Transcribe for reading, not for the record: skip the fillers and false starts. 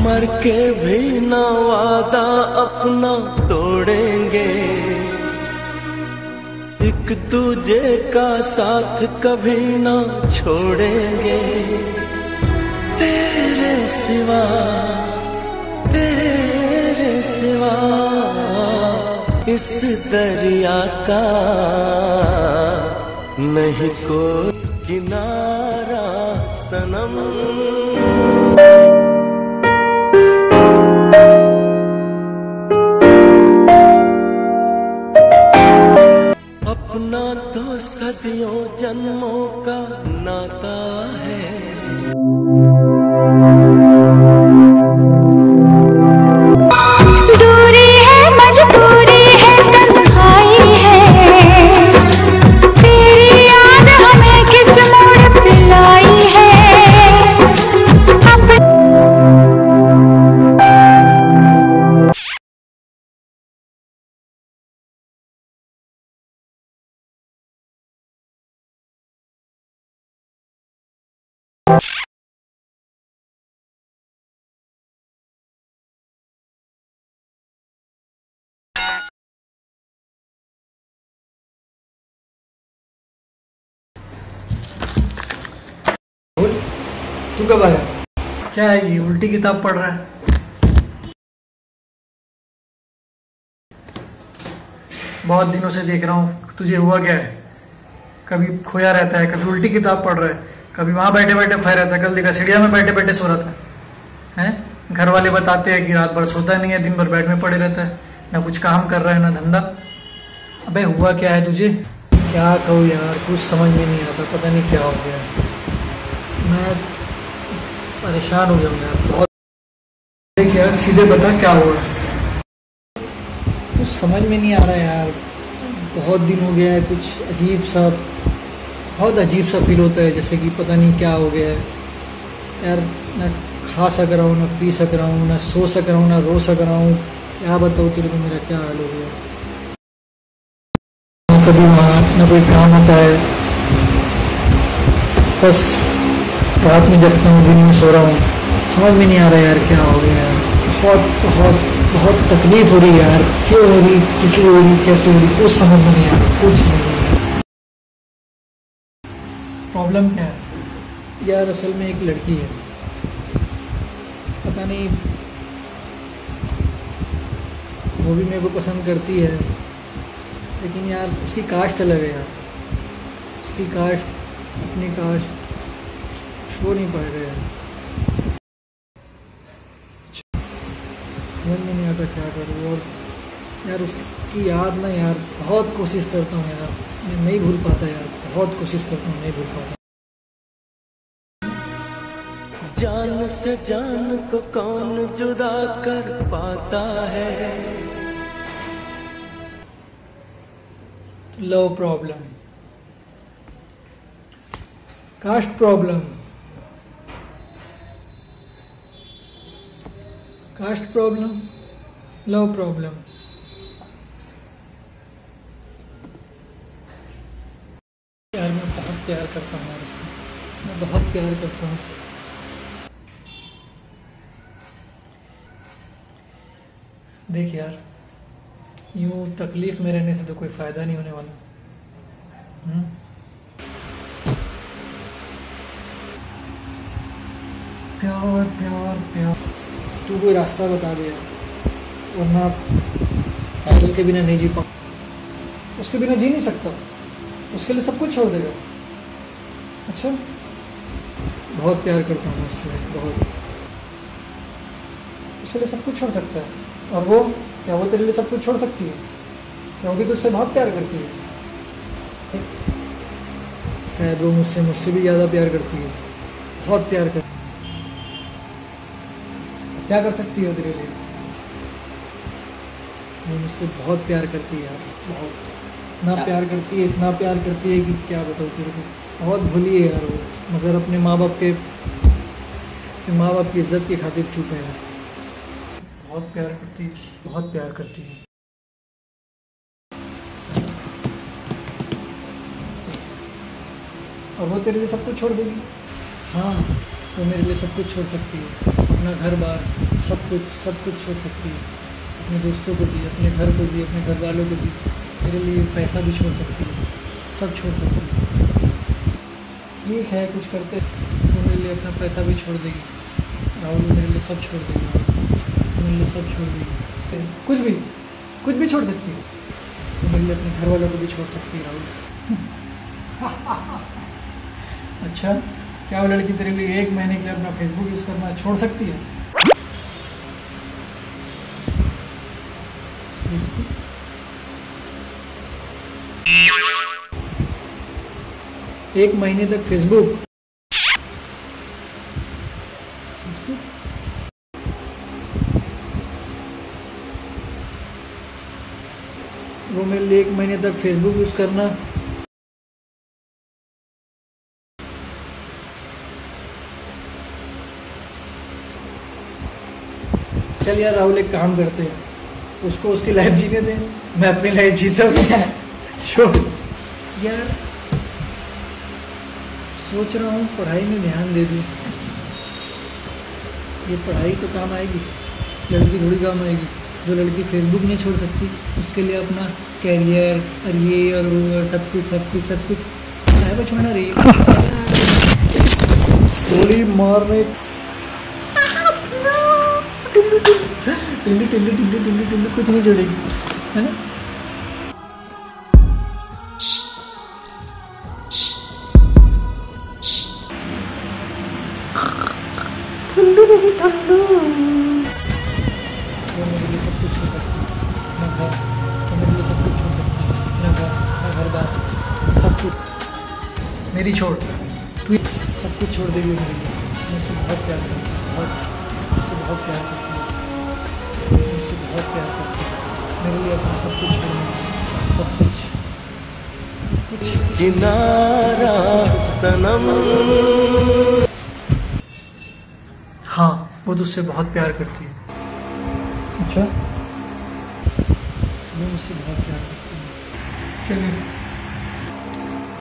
मर के भी ना वादा अपना तोड़ेंगे, एक दूजे का साथ कभी ना छोड़ेंगे। तेरे सिवा इस दरिया का नहीं कोई किनारा सनम। अपना तो सदियों जन्मों का नाता है, दूरी है मजबूरी है तन्हाई है, तेरी याद हमें किस मोड़ पे लाई है। तू कब आया? क्या है ये उल्टी किताब पढ़ रहा है? बहुत दिनों से देख रहा हूँ, तुझे हुआ क्या है? कभी खोया रहता है, कभी उल्टी किताब पढ़ रहा है, कभी वहां बैठे बैठे खोया रहता है। कल देखा सीढ़िया में बैठे बैठे सो रहा था। हैं? घर वाले बताते हैं कि रात भर सोता नहीं है, दिन भर बेड में पड़े रहता है, ना कुछ काम कर रहा है ना धंधा। अबे हुआ क्या है तुझे? क्या कहूँ यार, कुछ समझ में नहीं आता, पता नहीं क्या हो गया। मैं परेशान हो जाऊंगा यार बहुत। देख यार सीधे बता क्या हुआ? कुछ समझ में नहीं आ रहा यार, बहुत दिन हो गया है, कुछ अजीब सा, बहुत अजीब सा फील होता है, जैसे कि पता नहीं क्या हो गया है यार। ना खा सक रहा हूँ, ना पी सक रहा हूँ, ना सो सक रहा हूँ, ना रो सक रहा हूँ। क्या बताऊँ तेरे को मेरा क्या हाल हो गया। कभी वहाँ ना कोई काम होता है, बस रात में जगता हूँ, दिन में सो रहा हूँ। समझ में नहीं आ रहा यार क्या हो गया यार। बहुत बहुत बहुत तकलीफ हो रही है यार। क्यों हो रही, किस लिए हो रही, कैसे हो रही, कुछ समझ में नहीं आ रहा, कुछ नहीं। प्रॉब्लम क्या है यार? असल में एक लड़की है, पता नहीं वो भी मेरे को पसंद करती है, लेकिन यार उसकी कास्ट अलग है यार। उसकी कास्ट अपनी कास्ट छोड़ नहीं पा रहे हैं। समझ में नहीं आता क्या करूँ। और यार उसकी याद ना यार, बहुत कोशिश करता हूँ यार, मैं नहीं भूल पाता यार, बहुत कोशिश करता हूँ, नहीं भूल पाता। जान से जान को कौन जुदा कर पाता है। Love problem, caste problem, caste problem, love problem. यार मैं बहुत प्यार करता हूँ उससे, मैं बहुत प्यार करता हूँ उससे। देख यार, यूं तकलीफ में रहने से तो कोई फायदा नहीं होने वाला। प्यार प्यार प्यार, तू कोई रास्ता बता दे यार, वरना उसके बिना नहीं जी पाऊँ। उसके बिना जी नहीं सकता, उसके लिए सब कुछ छोड़ देगा। अच्छा, बहुत प्यार करता हूँ उससे, बहुत। उसके लिए सब कुछ छोड़ सकता है, और वो क्या, वो तेरे लिए सब कुछ छोड़ सकती है क्या? वो भी तुझसे बहुत प्यार करती है। शायद वो मुझसे मुझसे भी ज़्यादा प्यार करती है, बहुत प्यार करती है। क्या कर सकती है तेरे लिए? वो मुझसे बहुत प्यार करती है यार, बहुत। इतना प्यार करती है, इतना प्यार करती है कि क्या बताऊँ तेरे को। बहुत भूली है यार वो, मगर अपने माँ बाप की इज्जत की खातिर चुप है यार। बहुत प्यार करती है, बहुत प्यार करती है। और वो तेरे लिए सब कुछ छोड़ देगी। हाँ, वो मेरे लिए सब कुछ छोड़ सकती है, अपना घर बार सब कुछ छोड़ सकती है, अपने दोस्तों को भी, अपने घर को भी, अपने घर वालों को भी, मेरे लिए पैसा भी छोड़ सकती है, सब छोड़ सकती है। ठीक है, कुछ करते तो मेरे लिए अपना पैसा भी छोड़ देगी राहुल, मेरे लिए सब छोड़ देगी, मेरे लिए सब छोड़ देगी, कुछ भी छोड़ सकती है, तो मेरे लिए अपने घर वालों को भी छोड़ सकती है राहुल। अच्छा, क्या वो लड़की तेरे लिए 1 महीने के लिए अपना फेसबुक यूज़ करना छोड़ सकती है? फेसबुक 1 महीने तक फेसबुक वो मेरे लिए 1 महीने तक फेसबुक यूज़ करना चल यार राहुल, एक काम करते हैं, उसको उसकी लाइफ जीने दें, मैं अपनी लाइफ जीता हूँ। छोड़ यार, सोच रहा हूँ पढ़ाई में ध्यान दे दूँ। ये पढ़ाई तो काम आएगी, लड़की थोड़ी काम आएगी। जो लड़की फेसबुक नहीं छोड़ सकती, उसके लिए अपना कैरियर और ये और वो और सब कुछ पढ़ाई पर छोड़ना रही। गोली मारने टिल्ली कुछ नहीं जोड़ेगी, है ना? ठंडू वो मेरे लिए सब कुछ छोड़ सकती है, ना घर, वो मेरे लिए सब कुछ छोड़ सकती है, ना घर, ना घर बार, सब कुछ मेरी छोड़, तू सब कुछ छोड़ देगी मेरे लिए। मुझसे बहुत प्यार करती है, मुझसे बहुत प्यार करती है, मुझसे बहुत प्यार करती है, मेरे लिए अपना सब कुछ छोड़ना, सब कुछ किनारा सनम। हाँ, वो तुझसे बहुत प्यार करती है। अच्छा, वो मुझसे बहुत प्यार करती है। चलिए।